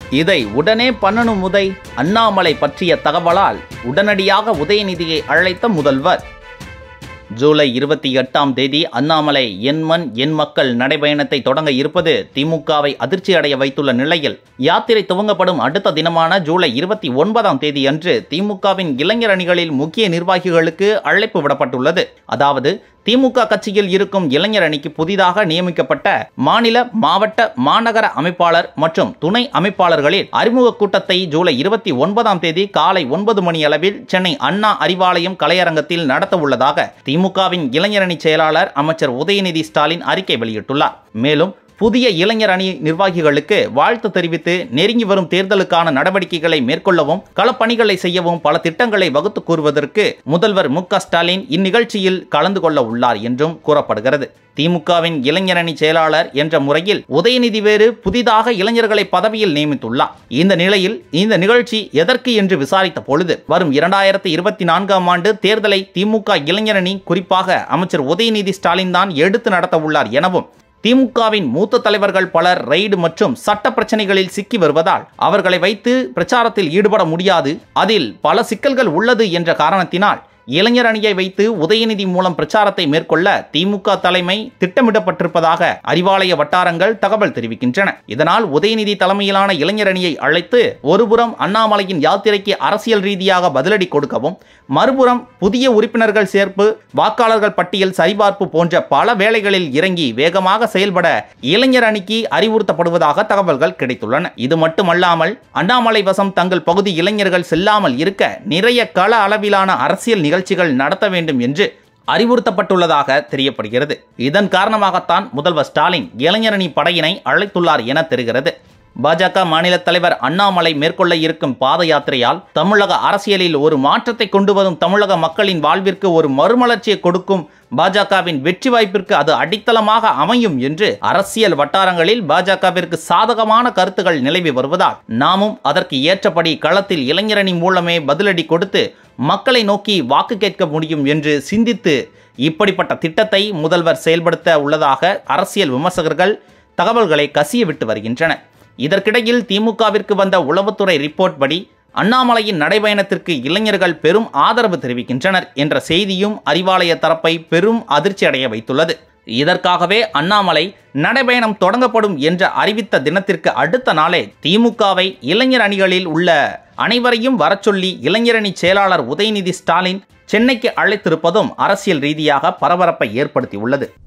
இதை உடனே பண்ணணும் அண்ணாமலை பற்றிய தகவலால் உடனடியாக உதயநிதியை அழைத்த முதல்வர். ஜூலை 28ஆம் தேதி அண்ணாமலை என் மண் என் மக்கள் நடைபயணத்தை தொடங்க இருப்பது திமுகவை அதிர்ச்சி அடைய வைத்துள்ள நிலையில் யாத்திரை துவங்கப்படும் அடுத்த தினமான ஜூலை 29ஆம் தேதி அன்று திமுகவின் இளைஞர் அணிகளில் முக்கிய நிர்வாகிகளுக்கு அழைப்பு விடப்பட்டுள்ளது. அதாவது திமுக கட்சியில் இருக்கும் இளைஞர் அணிக்கு புதிதாக நியமிக்கப்பட்ட மாநில, மாவட்ட, மாநகர அமைப்பாளர் மற்றும் துணை அமைப்பாளர்களில் அறிமுக கூட்டத்தை ஜூலை 29ஆம் தேதி காலை 9 மணி அளவில் சென்னை அண்ணா அறிவாலயம் கலையரங்கத்தில் நடத்த உள்ளதாக திமுகவின் இளைஞரணி செயலாளர் அமைச்சர் உதயநிதி ஸ்டாலின் அறிக்கை வெளியிட்டுள்ளார். மேலும் புதிய இளைஞர் அணி நிர்வாகிகளுக்கு வாழ்த்து தெரிவித்து நெருங்கி வரும் தேர்தலுக்கான நடவடிக்கைகளை மேற்கொள்ளவும் களப்பணிகளை செய்யவும் பல திட்டங்களை வகுத்து கூறுவதற்கு முதல்வர் மு.க.ஸ்டாலின் இந்நிகழ்ச்சியில் கலந்து கொள்ள உள்ளார் என்றும் கூறப்படுகிறது. திமுகவின் இளைஞரணி செயலாளர் என்ற முறையில் உதயநிதி வேறு புதிதாக இளைஞர்களை பதவியில் நியமித்துள்ளார். இந்த நிலையில் இந்த நிகழ்ச்சி எதற்கு என்று விசாரித்த பொழுது வரும் 2024ஆம் ஆண்டு தேர்தலை திமுக இளைஞரணி குறிப்பாக அமைச்சர் உதயநிதி ஸ்டாலின் தான் எடுத்து நடத்த உள்ளார் எனவும் திமுகவின் மூத்த தலைவர்கள் பலர் ரெய்டு மற்றும் சட்ட பிரச்சனைகளில் சிக்கி வருவதால் அவர்களை வைத்து பிரச்சாரத்தில் ஈடுபட முடியாது, அதில் பல சிக்கல்கள் உள்ளது என்ற காரணத்தினால் இளைஞர் அணியை வைத்து உதயநிதி மூலம் பிரச்சாரத்தை மேற்கொள்ள திமுக தலைமை திட்டமிடப்பட்டிருப்பதாக அறிவாலய வட்டாரங்கள் தகவல் தெரிவிக்கின்றன. இதனால் உதயநிதி தலைமையிலான இளைஞர் அணியை அழைத்து ஒருபுறம் அண்ணாமலையின் யாத்திரைக்கு அரசியல் ரீதியாக பதிலடி கொடுக்கவும், மறுபுறம் புதிய உறுப்பினர்கள் சேர்ப்பு, வாக்காளர்கள் பட்டியல் சரிபார்ப்பு போன்ற பல வேலைகளில் இறங்கி வேகமாக செயல்பட இளைஞர் அணிக்கு அறிவுறுத்தப்படுவதாக தகவல்கள் கிடைத்துள்ளன. இது மட்டுமல்லாமல் அண்ணாமலை வசம் தங்கள் பகுதி இளைஞர்கள் செல்லாமல் இருக்க நிறைய கள அளவிலான அரசியல் நிகழ்ச்சிகள் நடத்த வேண்டும் என்று அறிவுறுத்தப்பட்டுள்ளதாக தெரியப்படுகிறது. இதன் காரணமாகத்தான் முதல்வர் ஸ்டாலின் இளைஞரணி படையினை அழைத்துள்ளார் என தெரிகிறது. பாஜக மாநில தலைவர் அண்ணாமலை மேற்கொள்ள இருக்கும் பாத யாத்திரையால் தமிழக அரசியலில் ஒரு மாற்றத்தை கொண்டு வரும், தமிழக மக்களின் வாழ்விற்கு ஒரு மறுமலர்ச்சியை கொடுக்கும், பாஜகவின் வெற்றி வாய்ப்பிற்கு அது அடித்தளமாக அமையும் என்று அரசியல் வட்டாரங்களில் பாஜகவிற்கு சாதகமான கருத்துக்கள் நிலவி வருவதால் நாமும் அதற்கு ஏற்றபடி களத்தில் இளைஞரணி மூலமே பதிலடி கொடுத்து மக்களை நோக்கி வாக்கு கேட்க முடியும் என்று சிந்தித்து இப்படிப்பட்ட திட்டத்தை முதல்வர் செயல்படுத்த உள்ளதாக அரசியல் விமர்சகர்கள் தகவல்களை கசிய விட்டு வருகின்றனர். இதற்கிடையில் திமுகவிற்கு வந்த உளவுத்துறை ரிப்போர்ட் படி அண்ணாமலையின் நடைபயணத்திற்கு இளைஞர்கள் பெரும் ஆதரவு தெரிவிக்கின்றனர் என்ற செய்தியும் அறிவாலய தரப்பை பெரும் அதிர்ச்சி அடைய வைத்துள்ளது. இதற்காகவே அண்ணாமலை நடைபயணம் தொடங்கப்படும் என்று அறிவித்த தினத்திற்கு அடுத்த நாளே திமுகவை இளைஞர் அணிகளில் உள்ள அனைவரையும் வரச்சொல்லி இளைஞரணி செயலாளர் உதயநிதி ஸ்டாலின் சென்னைக்கு அழைத்திருப்பதும் அரசியல் ரீதியாக பரபரப்பை ஏற்படுத்தியுள்ளது.